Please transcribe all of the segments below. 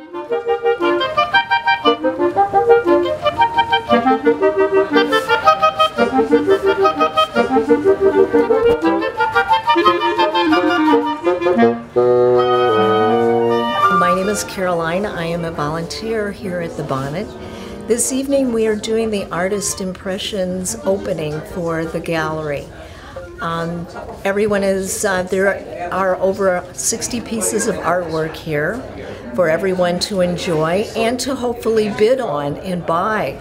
My name is Caroline. I am a volunteer here at the Bonnet. This evening we are doing the Artist Impressions opening for the gallery. Everyone is, there are over 60 pieces of artwork here for everyone to enjoy and to hopefully bid on and buy.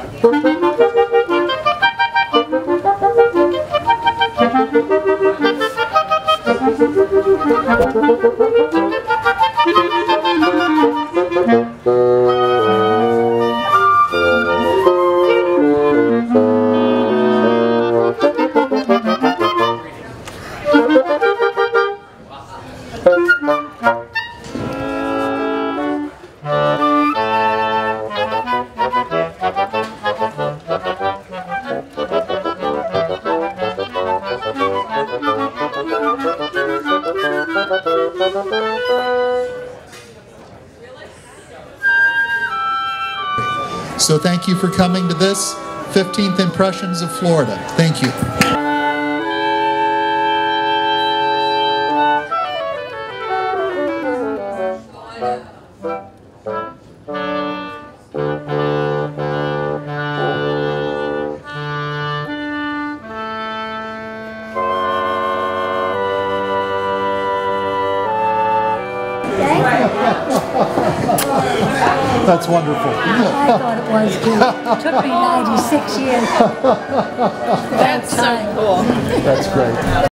So thank you for coming to this 15th Impressions of Florida. Thank you. That's wonderful. I thought it was too. It took me 96 years. That's so cool. That's great.